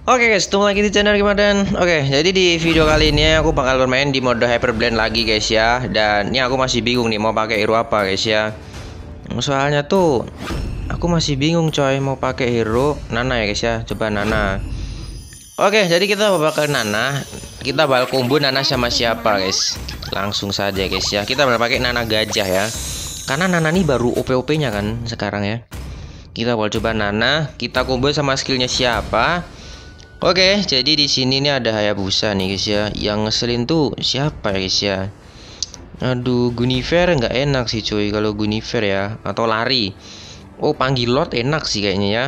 Oke guys, ketemu lagi di channel Gimana. Oke, jadi di video kali ini aku bakal bermain di mode Hyperblend lagi guys ya. Dan ini aku masih bingung nih mau pakai hero apa guys ya. Soalnya tuh aku masih bingung coy mau pakai hero Nana ya guys ya. Coba Nana. Oke, jadi kita bakal Nana. Kita bakal combo Nana sama siapa guys? Langsung saja guys ya. Kita bakal pakai Nana gajah ya. Karena Nana ini baru OP-OP-nya kan sekarang ya. Kita bakal coba Nana, kita combo sama skillnya siapa? Oke, jadi di sini nih ada Hayabusa nih guys ya. Yang ngeselin tuh siapa ya guys ya? Aduh, Guinevere nggak enak sih cuy kalau Guinevere ya. Atau lari. Oh, panggil Lord enak sih kayaknya ya.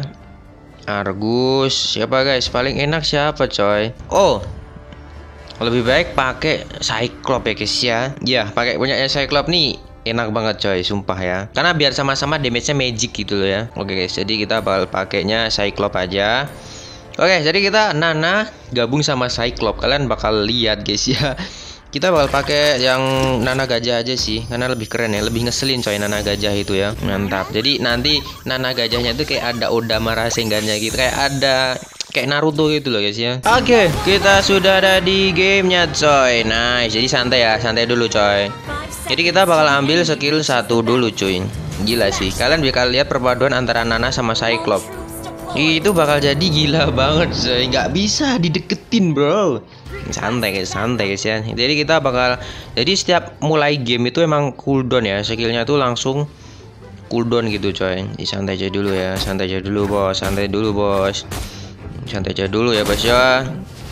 Argus, siapa guys? Paling enak siapa coy? Oh, lebih baik pakai Cyclops ya guys ya. Ya, pakai punyanya Cyclops nih enak banget coy, sumpah ya. Karena biar sama-sama damage-nya magic gitu loh ya. Oke guys, jadi kita bakal pakainya Cyclops aja. Oke, jadi kita Nana gabung sama Cyclops. Kalian bakal lihat guys ya. Kita bakal pakai yang Nana gajah aja sih, karena lebih keren ya, lebih ngeselin coy Nana gajah itu ya. Mantap. Jadi nanti Nana gajahnya itu kayak ada Odama Rasengannya gitu, kayak ada kayak Naruto gitu loh guys ya. Oke, kita sudah ada di gamenya coy. Nice. Jadi santai ya, santai dulu coy. Jadi kita bakal ambil skill 1 dulu cuy. Gila sih. Kalian bakal lihat perpaduan antara Nana sama Cyclops. Itu bakal jadi gila banget coy. Nggak bisa dideketin bro. Santai guys ya. Jadi kita bakal, jadi setiap mulai game itu emang cooldown ya. Skillnya tuh langsung cooldown gitu coy. Santai aja dulu ya. Santai aja dulu bos. Santai dulu bos. Santai aja dulu ya bos ya.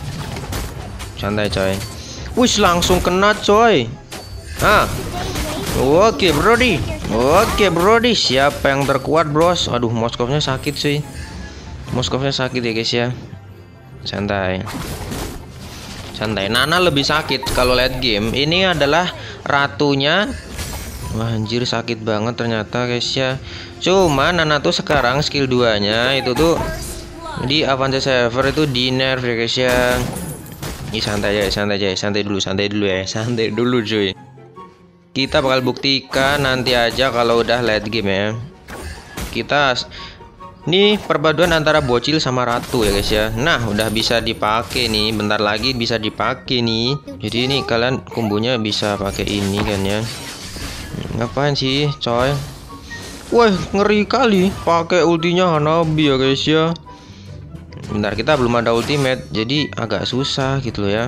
Santai coy. Wih, langsung kena coy. Ah. Oke brody. Oke brody. Siapa yang terkuat bros? Aduh, Moskovnya sakit sih. Moskovnya sakit ya guys ya. Santai. Santai. Nana lebih sakit kalau late game. Ini adalah ratunya. Wah anjir, sakit banget ternyata guys ya. Cuma Nana tuh sekarang skill 2 nya itu tuh di Avance Server itu di nerf ya guys ya. Ini santai aja, santai aja, santai dulu ya. Santai dulu cuy. Kita bakal buktikan nanti aja kalau udah late game ya. Kita ini perpaduan antara bocil sama ratu ya guys ya. Nah, udah bisa dipakai nih. Bentar lagi bisa dipakai nih. Jadi ini kalian kombonya bisa pakai ini kan ya. Ngapain sih, coy? Wah, ngeri kali pakai ultinya Hanabi ya guys ya. Bentar, kita belum ada ultimate, jadi agak susah gitu loh ya.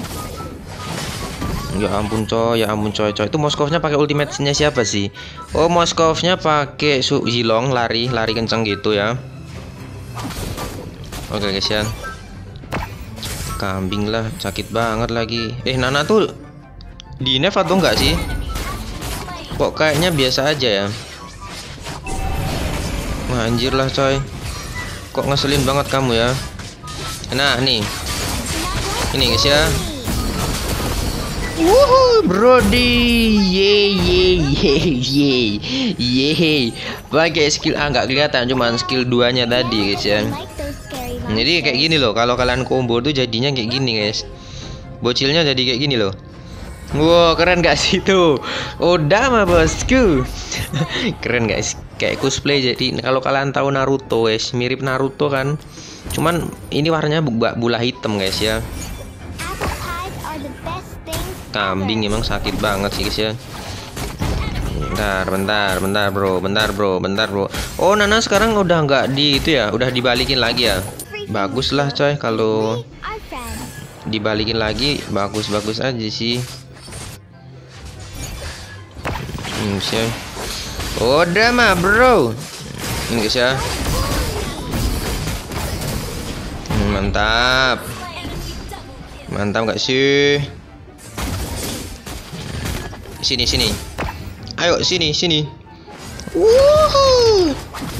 Ya ampun coy, ya ampun coy. Itu Moskovnya pakai ultimate-nya siapa sih? Oh, Moskovnya pakai Zilong, lari kenceng gitu ya. Oke guys ya. Kambing lah, sakit banget lagi. Nana tuh di nerf atau enggak sih? Kok kayaknya biasa aja ya. Wah, anjir lah coy. Kok ngeselin banget kamu ya. Nah, nih. Ini guys ya. Wuhu, brody, ye. Pakai skill A nggak kelihatan, cuman skill 2-nya tadi guys ya. Jadi kayak gini loh, kalau kalian combo tuh jadinya kayak gini guys. Bocilnya jadi kayak gini loh. Wow, keren gak sih tuh? Udah mah bosku. Keren guys, kayak cosplay. Jadi kalau kalian tahu Naruto guys, mirip Naruto kan. Cuman ini warnanya bola hitam guys ya. Kambing emang sakit banget sih guys ya. Bentar bro. Oh, Nana sekarang udah nggak di itu ya, udah dibalikin lagi ya. Bagus lah coy, kalau dibalikin lagi bagus aja sih. Siap. Udah mah bro. Ini guys ya. Mantap nggak sih? Sini. Ayo sini. Wuhu.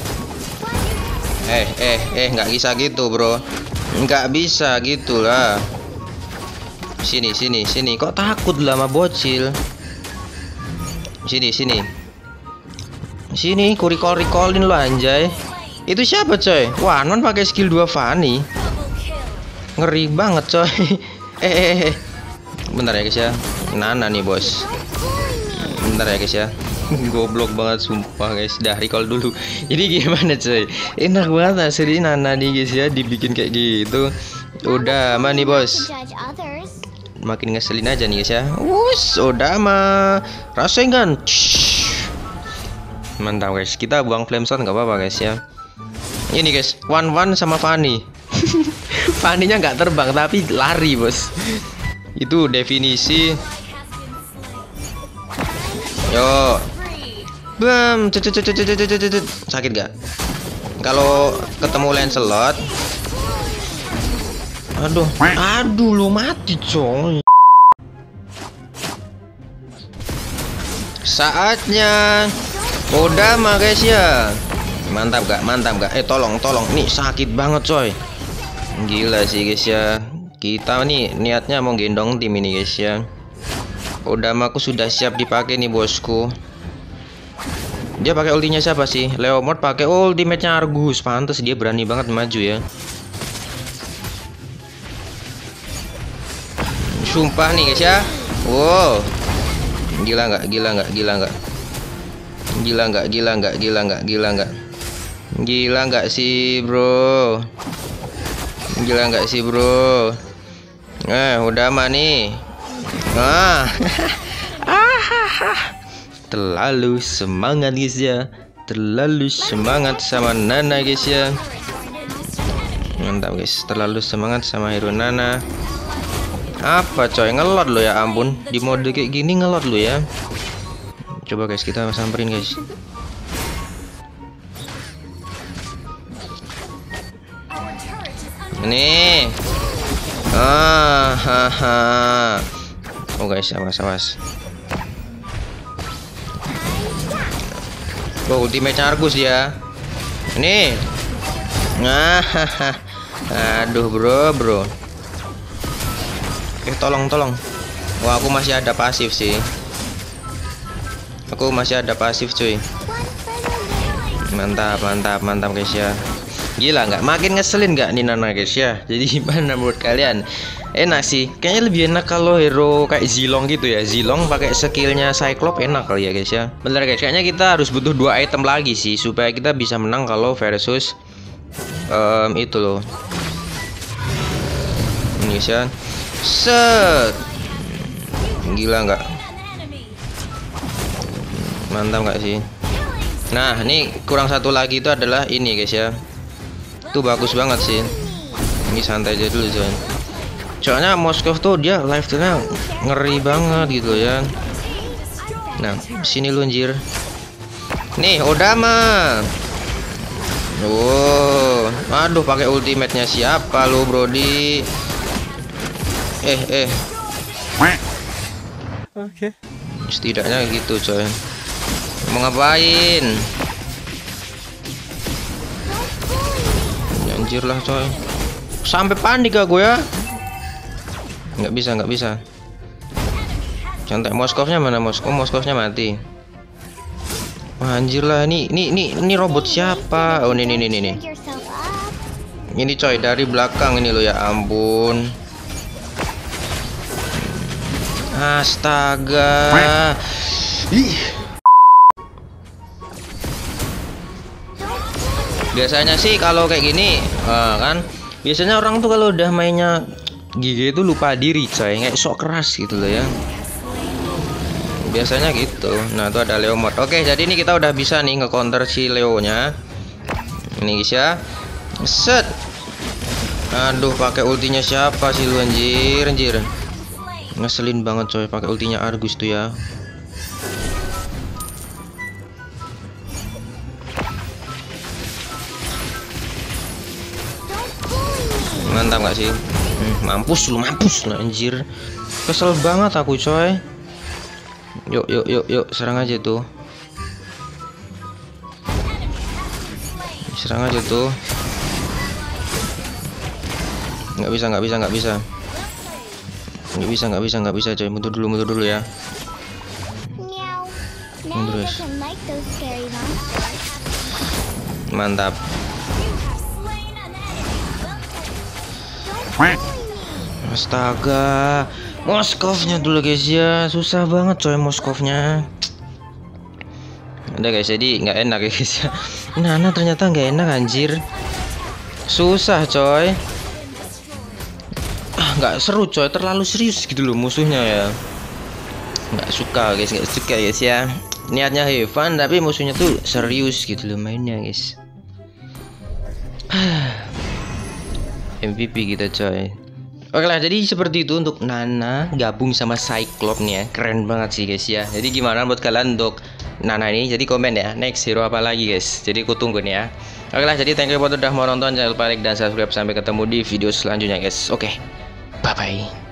Nggak bisa gitu bro. Nggak bisa gitulah. Sini. Kok takut lah sama bocil? Sini. Ku recallin lo anjay. Itu siapa coy? Wah, non pakai skill 2 Fanny. Ngeri banget coy. Bentar ya guys ya. Nana nih bos. Bentar ya guys ya. Goblok banget sumpah guys. Dah recall dulu. Jadi gimana coy? Enak banget asli Nana nih guys ya, dibikin kayak gitu. Udah aman nih bos. Makin ngeselin aja nih guys ya. Wuss, udah mah. Rasain kan? Mantap guys. Kita buang flame shot nggak apa-apa guys ya. Ini guys, one sama Fanny. Fanny-nya nggak terbang tapi lari bos. Itu definisi. Yo. Bam. Sakit gak? Kalau ketemu Lancelot. Aduh lu mati coy. Saatnya Kodama guys ya. Mantap gak? Tolong nih sakit banget coy. Gila sih guys ya. Kita nih niatnya mau gendong tim ini guys ya. Kodama aku sudah siap dipakai nih bosku. Dia pakai ultinya siapa sih? Leomord pakai ultimate-nya Argus. Pantes dia berani banget maju ya. Sumpah nih guys ya. Wow. Gila nggak sih bro? Udah mah nih. Terlalu semangat guys ya. Terlalu semangat sama Nana guys ya. Mantap guys. Terlalu semangat sama hero Nana. Apa coy, ngelot lo ya ampun. Di mode kayak gini ngelot lo ya. Coba guys kita samperin guys. Nih. Oh guys, awas. Oh, ultimate Argus ya. Nih. Aduh bro. Tolong. Wah, aku masih ada pasif sih. Cuy. Mantap guys ya. Gila nggak? Makin ngeselin nggak nih Nana guys ya. Jadi gimana menurut kalian? Enak sih. Kayaknya lebih enak kalau hero kayak Zilong gitu ya. Zilong pakai skillnya Cyclops enak kali ya guys ya. Bener guys. Kayaknya kita harus butuh 2 item lagi sih supaya kita bisa menang kalau versus itu loh. Ini guys ya. Set. Gila nggak? Mantap nggak sih? Nah, ini kurang satu lagi itu adalah ini guys ya. Itu bagus banget sih. Ini santai aja dulu John. Soalnya Moskov tuh dia live nya ngeri banget gitu ya. Nah, sini lu anjir. Nih, Odama. Oh, aduh pakai ultimate-nya siapa lu, Brody? Oke. Setidaknya gitu, coy. Mau ngapain? Anjir lah, coy. Sampai panik gak gue ya? Nggak bisa. Contek Moskovnya mana? Moskovnya mati. Wah, anjir lah, ini robot siapa? Oh, ini. Ini coy dari belakang ini lo ya ampun. Astaga. Biasanya sih kalau kayak gini kan biasanya orang tuh kalau udah mainnya gigi itu lupa diri coy, kayak sok keras gitu loh ya. Biasanya gitu. Nah, itu ada Leomord. Oke, jadi ini kita udah bisa nih nge-counter si Leo-nya. Ini guys ya. Set. Aduh, pakai ultinya siapa sih lu anjir. Ngeselin banget coy pakai ultinya Argus tuh ya. Mantap gak sih? Mampus lu anjir. Kesel banget aku coy. Yuk, serang aja tuh. Nggak bisa coy. Mundur dulu ya. Mundur guys. Mantap. Astaga, Moskovnya dulu guys ya, susah banget coy Moskovnya. Udah guys, jadi nggak enak ya guys ya. Nana ternyata nggak enak anjir. Susah coy. Nggak seru coy, terlalu serius gitu loh musuhnya ya. Nggak suka guys, nggak suka guys ya. Niatnya have fun tapi musuhnya tuh serius gitu loh mainnya guys. MVP kita coy. Oke lah, jadi seperti itu untuk Nana gabung sama Cyclops nih ya. Keren banget sih guys ya. Jadi gimana buat kalian untuk Nana ini? Jadi komen ya, next hero apa lagi guys. Jadi aku tunggu nih ya. Oke lah, jadi thank you buat udah mau nonton. Jangan lupa like dan subscribe. Sampai ketemu di video selanjutnya guys. Oke, bye bye.